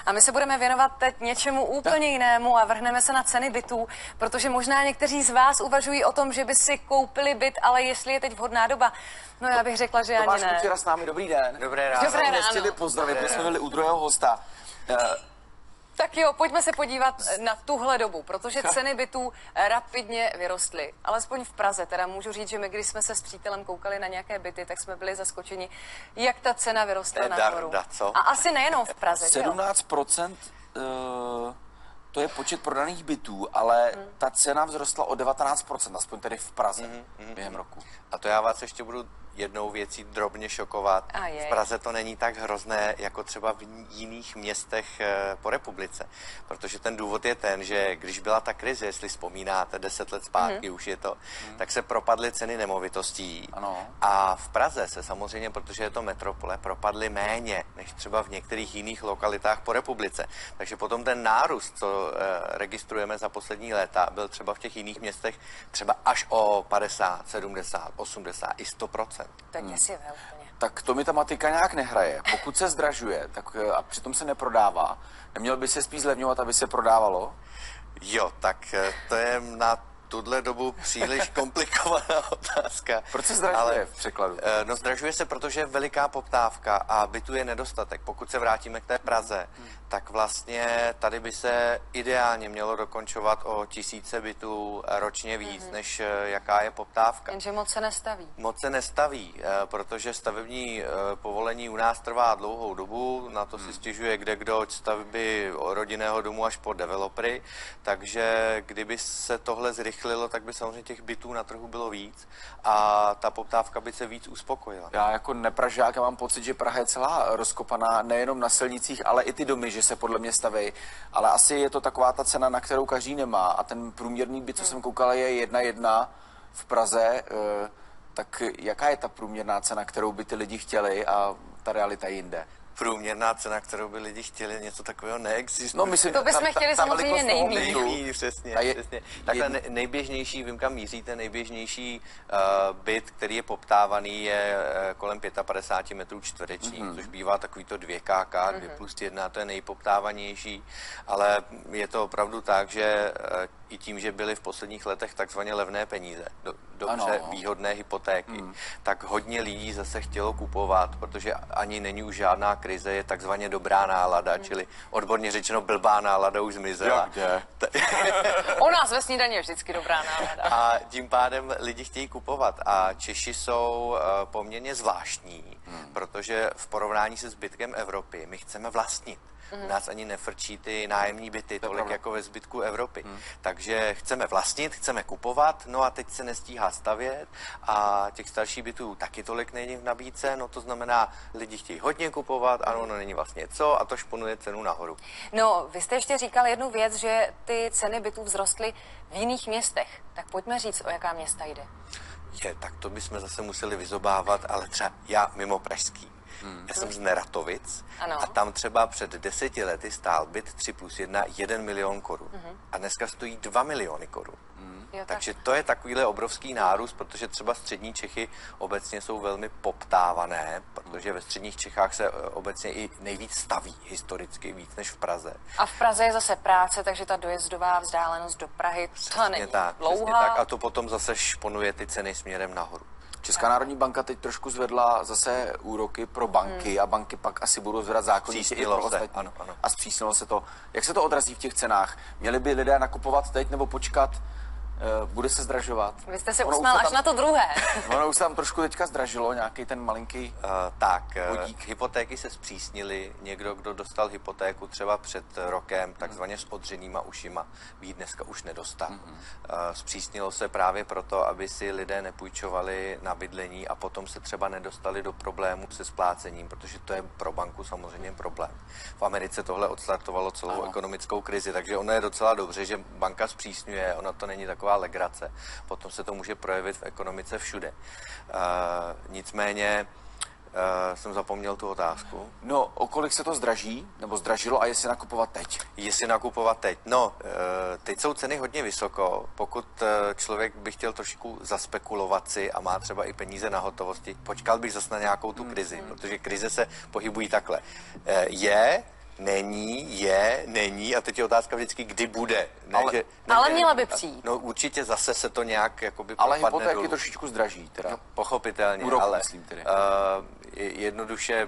A my se budeme věnovat teď něčemu úplně jinému a vrhneme se na ceny bytů, protože možná někteří z vás uvažují o tom, že by si koupili byt, ale jestli je teď vhodná doba. No já bych řekla, že ani ne. Tomáš Kučera s námi, dobrý den. Dobré ráno. Dobré ráno. Chtěli pozdravit, my jsme byli u druhého hosta. Tak jo, pojďme se podívat na tuhle dobu, protože ceny bytů rapidně vyrostly. Alespoň v Praze, teda můžu říct, že my, když jsme se s přítelem koukali na nějaké byty, tak jsme byli zaskočeni, jak ta cena vyrostla nahoru. Co? A asi nejenom v Praze, 17% to je počet prodaných bytů, ale ta cena vzrostla o 19%, aspoň tedy v Praze během roku. A to já vás ještě budu jednou věcí drobně šokovat. V Praze to není tak hrozné, jako třeba v jiných městech po republice. Protože ten důvod je ten, že když byla ta krize, jestli vzpomínáte, 10 let zpátky už je to, tak se propadly ceny nemovitostí. Ano. A v Praze se samozřejmě, protože je to metropole, propadly méně, než třeba v některých jiných lokalitách po republice. Takže potom ten nárůst, co registrujeme za poslední léta, byl třeba v těch jiných městech třeba až o 50, 70, 80 i 100%. To je děsivé úplně. Tak to mi ta matika nějak nehraje. Pokud se zdražuje tak, a přitom se neprodává, nemělo by se spíš zlevňovat, aby se prodávalo? Jo, tak to je na tuhle dobu příliš komplikovaná otázka. Proč se zdražuje v překladu? No zdražuje se, protože je veliká poptávka a bytu je nedostatek. Pokud se vrátíme k té Praze, tak vlastně tady by se ideálně mělo dokončovat o 1000 bytů ročně víc, než jaká je poptávka. Jenže moc se nestaví. Moc se nestaví, protože stavební povolení u nás trvá dlouhou dobu, na to si stěžuje kdekdo od stavby rodinného domu až po developery, takže kdyby se tohle zrychlilo, tak by samozřejmě těch bytů na trhu bylo víc a ta poptávka by se víc uspokojila. Já jako nepražák, já mám pocit, že Praha je celá rozkopaná, nejenom na silnicích, ale i ty domy, že se podle mě staví, ale asi je to taková ta cena, na kterou každý nemá a ten průměrný byt, co jsem koukala, je 1,1 v Praze, tak jaká je ta průměrná cena, kterou by ty lidi chtěli a ta realita jinde? Průměrná cena, kterou by lidi chtěli, něco takového neexistuje. No, myslím, to bychom chtěli samozřejmě nejméně. Přesně. Takhle nejběžnější, vím, kam míříte, nejběžnější byt, který je poptávaný, je kolem 55 metrů čtverečních, což bývá takovýto 2KK, 2+1, to je nejpoptávanější, ale je to opravdu tak, že i tím, že byly v posledních letech takzvaně levné peníze, dobře výhodné hypotéky, tak hodně lidí zase chtělo kupovat, protože ani není už žádná krize, je takzvaně dobrá nálada, čili odborně řečeno blbá nálada už zmizela. U nás ve snídani je vždycky dobrá nálada. A tím pádem lidi chtějí kupovat a Češi jsou poměrně zvláštní, protože v porovnání se zbytkem Evropy my chceme vlastnit. U nás ani nefrčí ty nájemní byty tolik jako ve zbytku Evropy. Takže chceme vlastnit, chceme kupovat, no a teď se nestíhá stavět a těch starších bytů taky tolik není v nabídce, no to znamená, lidi chtějí hodně kupovat, ano, no není vlastně co a to šponuje cenu nahoru. No, vy jste ještě říkal jednu věc, že ty ceny bytů vzrostly v jiných městech. Tak pojďme říct, o jaká města jde. Tak to bychom zase museli vyzobávat, ale třeba já mimo pražský. Já jsem z Neratovic a tam třeba před 10 lety stál byt 3+1 1 milion korun. A dneska stojí 2 miliony korun. Takže to je takovýhle obrovský nárůst, protože třeba střední Čechy obecně jsou velmi poptávané, protože ve středních Čechách se obecně i nejvíc staví historicky víc než v Praze. A v Praze je zase práce, takže ta dojezdová vzdálenost do Prahy to není dlouhá. Tak, a to potom zase šponuje ty ceny směrem nahoru. Česká národní banka teď trošku zvedla zase úroky pro banky a banky pak asi budou zvedat zákonitě i pro ostatní. Ano. A zpřísnilo se to. Jak se to odrazí v těch cenách? Měli by lidé nakupovat teď nebo počkat? Bude se zdražovat? Vy jste se usmál až na to druhé. Ono už se tam trošku teďka zdražilo, nějaký ten malinký vodík. Hypotéky se zpřísnily. Někdo, kdo dostal hypotéku třeba před rokem, takzvaně s odřenýma ušima, ví dneska už nedostal. Zpřísnilo se právě proto, aby si lidé nepůjčovali na bydlení a potom se třeba nedostali do problému se splácením, protože to je pro banku samozřejmě problém. V Americe tohle odstartovalo celou ekonomickou krizi, takže ono je docela dobře, že banka zpřísňuje, ona to není taková legrace. Potom se to může projevit v ekonomice všude. Nicméně jsem zapomněl tu otázku. No, o kolik se to zdraží, nebo zdražilo a jestli nakupovat teď? Jestli nakupovat teď. No, teď jsou ceny hodně vysoko. Pokud člověk by chtěl trošku zaspekulovat si a má třeba i peníze na hotovosti, počkal bych zase na nějakou tu krizi, protože krize se pohybují takhle. není a teď je otázka vždycky, kdy bude. Ne, ale měla by přijít. No určitě zase se to nějak jakoby ale propadne hypotéky dolů. trošičku zdraží teda. No, pochopitelně, Úrok, ale myslím tedy. jednoduše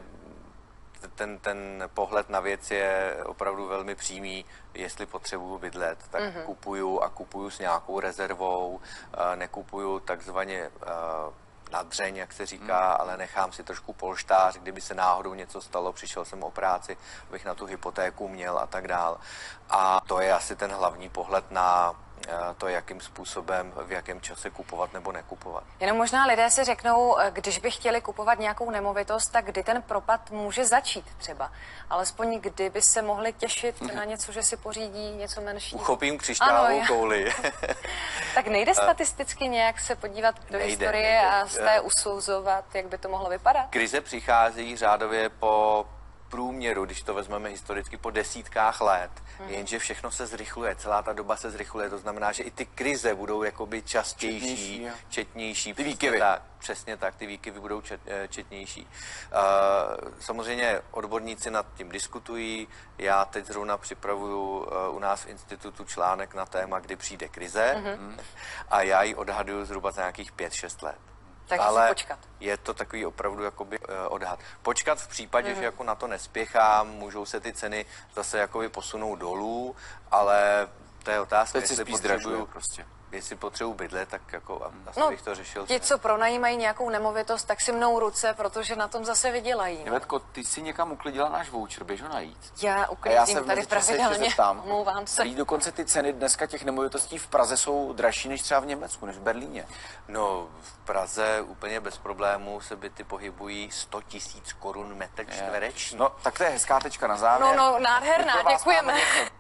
ten pohled na věc je opravdu velmi přímý. Jestli potřebuju bydlet, tak kupuju s nějakou rezervou, nekupuju takzvaně na dřeň, jak se říká, ale nechám si trošku polštář, kdyby se náhodou něco stalo, přišel jsem o práci, abych na tu hypotéku měl a tak dál. A to je asi ten hlavní pohled na to, jakým způsobem, v jakém čase kupovat nebo nekupovat. Jenom možná lidé si řeknou, když by chtěli kupovat nějakou nemovitost, tak kdy ten propad může začít třeba. Alespoň kdy by se mohli těšit na něco, že si pořídí něco menšího. Uchopím křišťálovou kouli. Tak nejde statisticky nějak se podívat do historie a z té usouzovat, jak by to mohlo vypadat? Krize přichází řádově po průměru, když to vezmeme historicky, po desítkách let, jenže všechno se zrychluje, celá ta doba se zrychluje, to znamená, že i ty krize budou jakoby častější, četnější. Ty výkyvy. Přesně tak, ty výkyvy budou četnější. Samozřejmě odborníci nad tím diskutují, já teď zrovna připravuju u nás v institutu článek na téma, kdy přijde krize a já ji odhaduju zhruba za nějakých 5-6 let. Takže ale počkat. Je to takový opravdu jakoby odhad. Počkat v případě, že jako na to nespěchám, můžou se ty ceny zase jakoby posunout dolů, ale to je otázka, jestli potřebuju bydlet, tak jako asi bych to řešil. Ti, co pronajímají nějakou nemovitost, tak si mnou ruce, protože na tom zase vydělají. Ivetko, ty jsi někam uklidila náš voucher, běž ho najít. Já uklidím tady pravidelně, omlouvám se. Dokonce ty ceny dneska těch nemovitostí v Praze jsou dražší než třeba v Německu, než v Berlíně. No, v Praze úplně bez problémů se byty pohybují 100 000 korun metr čtvereční. No, tak to je hezká tečka na závěr. No, nádherná, děkujeme.